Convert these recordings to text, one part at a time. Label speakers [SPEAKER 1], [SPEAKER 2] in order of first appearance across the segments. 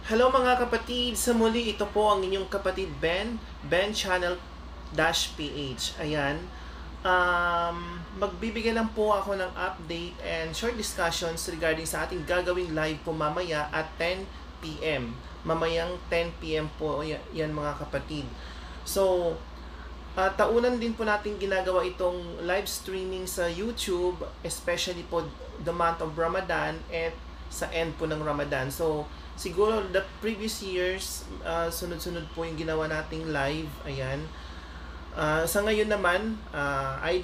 [SPEAKER 1] Hello mga kapatid! Sa muli, ito po ang inyong kapatid Ben Channel PH. Ayan. Magbibigay lang po ako ng update and short discussions regarding sa ating gagawing live po mamaya at 10 p.m. Mamayang 10 p.m. po yan mga kapatid. So, taunan din po natin ginagawa itong live streaming sa YouTube, especially po the month of Ramadan at sa end po ng Ramadan. So, siguro the previous years, sunod-sunod po yung ginawa nating live. Ayan. Sa ngayon naman, we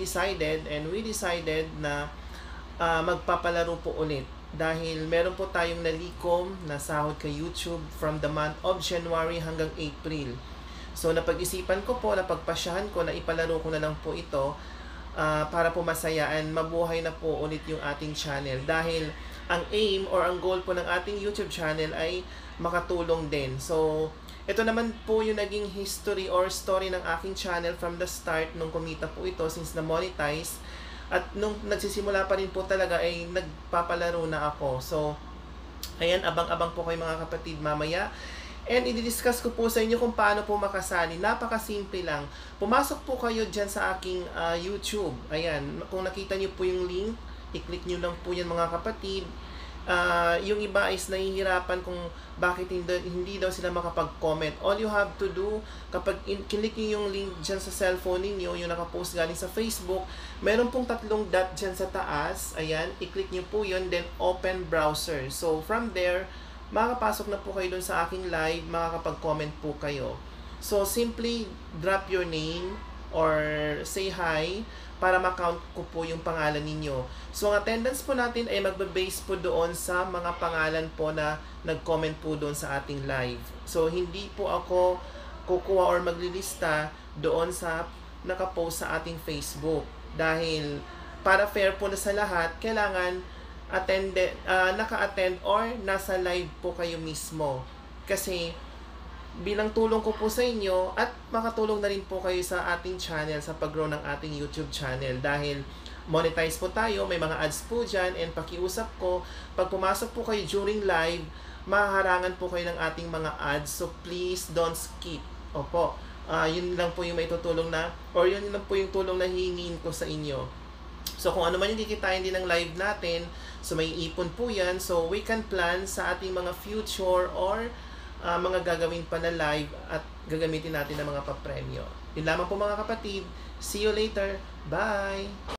[SPEAKER 1] decided na magpapalaro po ulit. Dahil meron po tayong nalikom na sahod kay YouTube from the month of January hanggang April. So napag-isipan ko po, napagpasyahan ko na ipalaro ko na lang po ito para po masayaan, mabuhay na po ulit yung ating channel. Dahil ang aim or ang goal po ng ating YouTube channel ay makatulong din. So, ito naman po yung naging history or story ng aking channel from the start nung kumita po ito since na-monetize. At nung nagsisimula pa rin po talaga ay nagpapalaro na ako. So, ayan, abang-abang po kayo mga kapatid mamaya. And i-discuss ko po sa inyo kung paano po makasali. Napakasimple lang. Pumasok po kayo dyan sa aking YouTube. Ayan, kung nakita nyo po yung link, i-click nyo lang po yan mga kapatid. Yung iba is nahihirapan kung bakit hindi daw sila makapag-comment. All you have to do, kapag click nyo yung link dyan sa cellphone ninyo, yung nakapost galing sa Facebook, meron pong 3 dot dyan sa taas. Ayan, i-click nyo po yun, then open browser. So from there, makakapasok na po kayo dun sa aking live, makakapag-comment po kayo. So simply drop your name or say hi para ma-count ko po yung pangalan ninyo. So ang attendance po natin ay magbe-base po doon sa mga pangalan po na nag-comment po doon sa ating live. So hindi po ako kukuha or maglilista doon sa nakapost sa ating Facebook. Dahil para fair po na sa lahat, kailangan naka-attend or nasa live po kayo mismo. Kasi bilang tulong ko po sa inyo at makatulong na rin po kayo sa ating channel sa pag-grow ng ating YouTube channel. Dahil monetize po tayo, may mga ads po dyan, and pakiusap ko, pag pumasok po kayo during live, mahaharangan po kayo ng ating mga ads. So please don't skip. Opo, yun lang po yung may tutulong na, or yun lang po yung tulong na hihingin ko sa inyo. So kung ano man yung kikitain din ng live natin, so may ipon po yan. So we can plan sa ating mga future or mga gagawin pa na live at gagamitin natin ng mga papremyo. Yun lamang po mga kapatid. See you later. Bye!